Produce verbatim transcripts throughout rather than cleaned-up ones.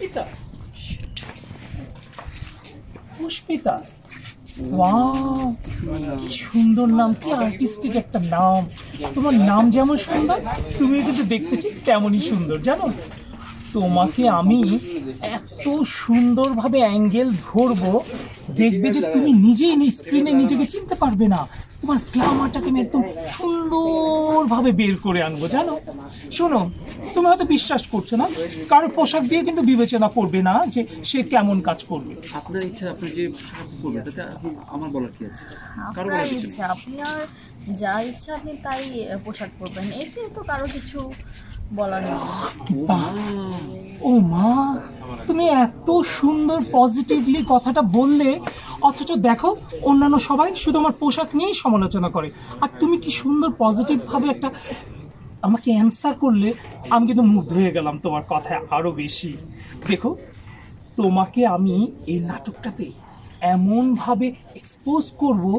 Pushpita Pushpita wow সুন্দর নাম, কি আর্টিস্টিক একটা নাম। তোমার নাম যেমন সুন্দর তুমি কিন্তু দেখতে ঠিক তেমনই সুন্দর জানো। তোমাকে আমি এত সুন্দরভাবে অ্যাঙ্গেল ধরবো দেখবে যে তুমি নিজেই স্ক্রিনে নিজেকে চিনতে পারবে না। তোমার গ্ল্যামারটাকে আমি একদম সুন্দরভাবে বের করে আনবো জানো। শোনো, তুমি হয়তো বিশ্বাস করছো না, কারো পোশাক দিয়ে কিন্তু বিবেচনা করবে না যে সে কেমন কাজ করবে। আপনার ইচ্ছা আপনি যে পোশাক করবেন তাতে আমার বলার কি আছে? কারো আপনার বলার ইচ্ছা, আপনি আর যা ইচ্ছা আপনি তাই পোশাক পরবেন, এতে তো কারো কিছু বলার নেই। ও মা, তুমি এত সুন্দর পজিটিভলি কথাটা বললে, অথচ দেখো অন্যান্য সবাই শুধু আমার পোশাক নিয়েই সমালোচনা করে, আর তুমি কি সুন্দর পজিটিভভাবে একটা আমাকে অ্যান্সার করলে। আমি কিন্তু মুগ্ধ হয়ে গেলাম তোমার কথায় আরও বেশি। দেখো, তোমাকে আমি এই নাটকটাতে এমনভাবে এক্সপোজ করবো,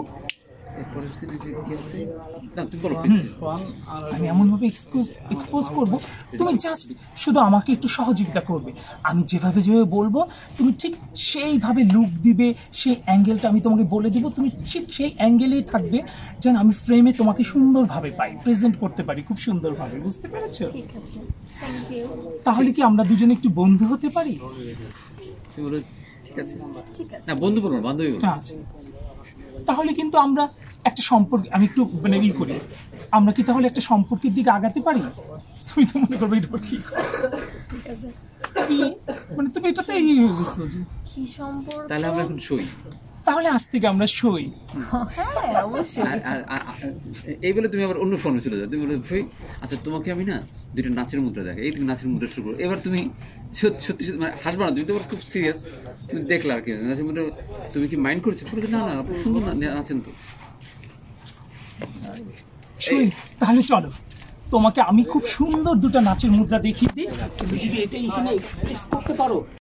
আমি এমনভাবে এক্সপোজ করবো, তুমি জাস্ট শুধু আমাকে একটু সহযোগিতা করবে। আমি যেভাবে যেভাবে বলবো তুমি ঠিক সেইভাবে লুক দিবে, সেই অ্যাঙ্গেলটা আমি তোমাকে বলে দিব, তুমি ঠিক সেই অ্যাঙ্গেলেই থাকবে যেন আমি ফ্রেমে তোমাকে সুন্দরভাবে পাই, প্রেজেন্ট করতে পারি খুব সুন্দরভাবে। বুঝতে পেরেছো? ঠিক আছে, থ্যাংক ইউ। তাহলে কি আমরা দুজনে একটু বন্ধু হতে পারি? ঠিক আছে, ঠিক আছে, না বন্ধু বলবো, বান্ধবী বলবো। আচ্ছা, তাহলে কিন্তু আমরা একটা সম্পর্ক, আমি একটু মানে ই করি, আমরা কি তাহলে একটা সম্পর্কের দিকে আগাতে পারি? তুমি তো মনে করবে এটা কি ঠিক আছে। কি মানে তুমি এটাতে এই হয়ে গেছো যে কি সম্পর্ক? তাহলে আমরা এখন সই। তাহলে আজ থেকে আমরা সই। হ্যাঁ অবশ্যই। আর- আর- আর- আর- এই বলে তুমি আবার অন্য ফর্মে চলে যাও, তুমি বলে সই। আচ্ছা, তোমাকে আমি না দুইটা নাচের মুদ্রা দেখে, এই তুমি নাচের মুদ্রা শুরু করো। এবার তুমি সত্যি সত্যি সত্যি মানে হাসবা না, তুমি তো খুব সিরিয়াস। তুমি দেখলা আর কি নাচের মুদ্রা, তুমি কি মাইন্ড করছো? বলে, না না আপনি সুন্দর না নাচেন তো। সই, তাহলে চলো তোমাকে আমি খুব সুন্দর দুটো নাচের মুদ্রা দেখিয়ে দিই, তুমি যদি এটা এখানে এক্সপ্রেস করতে পারো